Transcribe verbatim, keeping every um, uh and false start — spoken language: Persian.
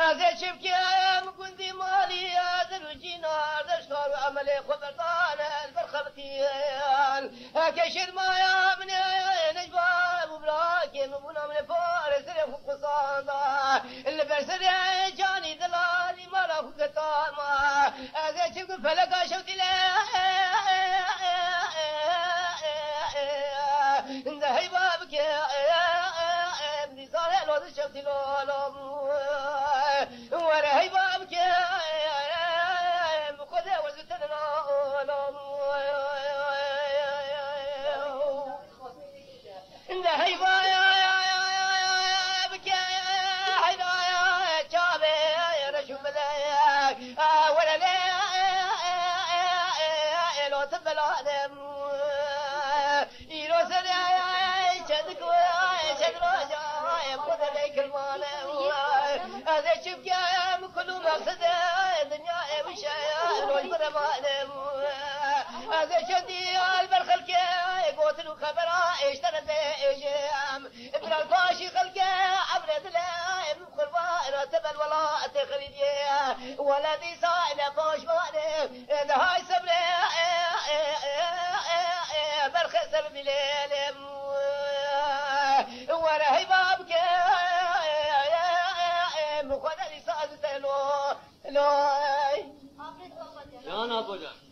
از چیپ که مکندی مالی از روجینا دشتار عمل خبرتان البرخبتیان کشید مایا من نجوا مبراك مبونا من فارس رفق قصادا اللي برسل جاني دلالي ما رفق قطاما از چیپ فلقا شوتي له ده بابك بدي صار لو شوتي لولم ورا هي بابك خذ وزتنا لولم ده هي بابك حيدا جابي رشوم ذاك ولا لا لو تبلادم يروس شدك شدروجا خذ لك المال هذا شوف يا كل مقصد الدنيا مشايا والبر مالم هذا شدي البرخل كي قوت الخبرة اشترت ايجام ابن الفاشي خلقه عبرت له قربان رتب الولاء تخريجيه ولدي صايله فوش مالم ده هاي سبري برخ سبب ليلم ورا هي بابك مخدر صادت له لا جان ابو جان